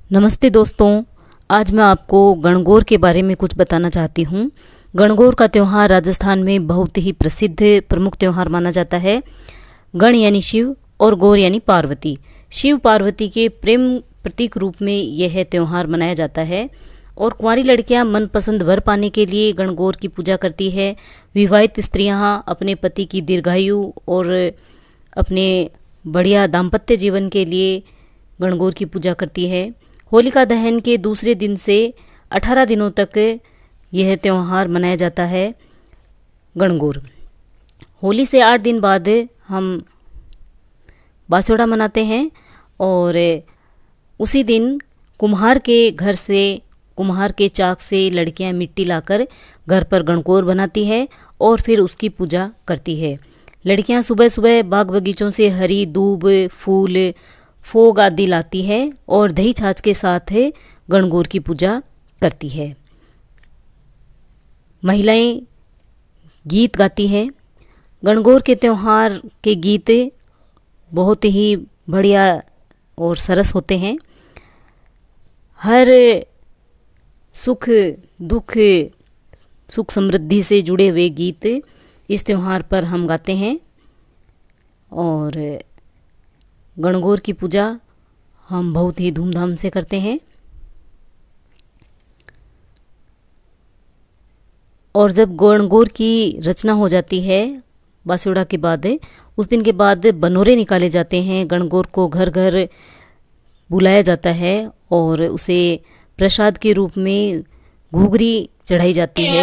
नमस्ते दोस्तों, आज मैं आपको गणगौर के बारे में कुछ बताना चाहती हूँ। गणगौर का त्यौहार राजस्थान में बहुत ही प्रसिद्ध प्रमुख त्यौहार माना जाता है। गण यानी शिव और गौर यानी पार्वती। शिव पार्वती के प्रेम प्रतीक रूप में यह त्यौहार मनाया जाता है और कुंवारी लड़कियां मनपसंद वर पाने के लिए गणगौर की पूजा करती है। विवाहित स्त्रियां अपने पति की दीर्घायु और अपने बढ़िया दाम्पत्य जीवन के लिए गणगौर की पूजा करती है। होलिका दहन के दूसरे दिन से 18 दिनों तक यह त्यौहार मनाया जाता है गणगौर। होली से 8 दिन बाद हम बासोड़ा मनाते हैं और उसी दिन कुम्हार के घर से, कुम्हार के चाक से लड़कियां मिट्टी लाकर घर पर गणगौर बनाती है और फिर उसकी पूजा करती है। लड़कियां सुबह सुबह बाग बगीचों से हरी दूब, फूल, फोग आदि लाती है और दही छाछ के साथ गणगौर की पूजा करती है। महिलाएं गीत गाती हैं। गणगौर के त्यौहार के गीत बहुत ही बढ़िया और सरस होते हैं। हर सुख दुख, सुख समृद्धि से जुड़े हुए गीत इस त्यौहार पर हम गाते हैं और गणगौर की पूजा हम बहुत ही धूमधाम से करते हैं। और जब गणगौर की रचना हो जाती है बासुड़ा के बाद, उस दिन के बाद बनोरे निकाले जाते हैं। गणगौर को घर घर बुलाया जाता है और उसे प्रसाद के रूप में घुघरी चढ़ाई जाती है।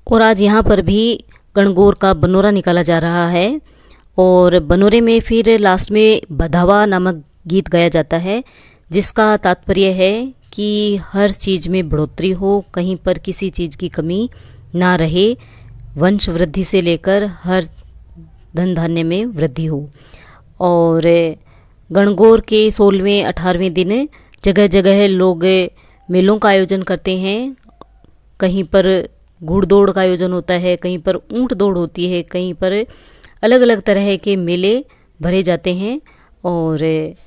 और आज यहाँ पर भी गणगौर का बनोरा निकाला जा रहा है और बनोरे में फिर लास्ट में बधावा नामक गीत गाया जाता है, जिसका तात्पर्य है कि हर चीज़ में बढ़ोतरी हो, कहीं पर किसी चीज़ की कमी ना रहे, वंश वृद्धि से लेकर हर धन धान्य में वृद्धि हो। और गणगौर के 16वें 18वें दिन जगह जगह लोग मेलों का आयोजन करते हैं। कहीं पर घुड़ दौड़ का आयोजन होता है, कहीं पर ऊंट दौड़ होती है, कहीं पर अलग अलग तरह के मेले भरे जाते हैं और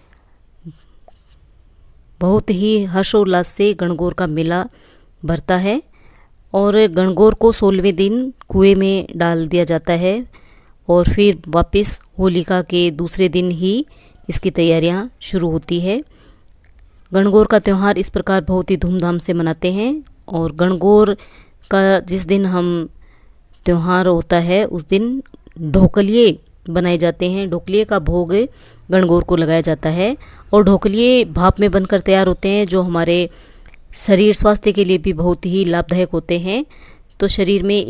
बहुत ही हर्षोल्लास से गणगौर का मेला भरता है। और गणगौर को 16वें दिन कुएं में डाल दिया जाता है और फिर वापस होलिका के दूसरे दिन ही इसकी तैयारियां शुरू होती है। गणगौर का त्यौहार इस प्रकार बहुत ही धूमधाम से मनाते हैं। और गणगौर का जिस दिन हम त्यौहार होता है उस दिन ढोकलिए बनाए जाते हैं। ढोकलिए का भोग गणगौर को लगाया जाता है और ढोकलिए भाप में बनकर तैयार होते हैं, जो हमारे शरीर स्वास्थ्य के लिए भी बहुत ही लाभदायक होते हैं। तो शरीर में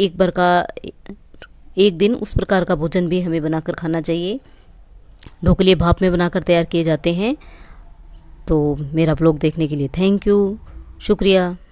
एक दिन उस प्रकार का भोजन भी हमें बनाकर खाना चाहिए। ढोकलिए भाप में बनाकर तैयार किए जाते हैं। तो मेरा ब्लॉग देखने के लिए थैंक यू, शुक्रिया।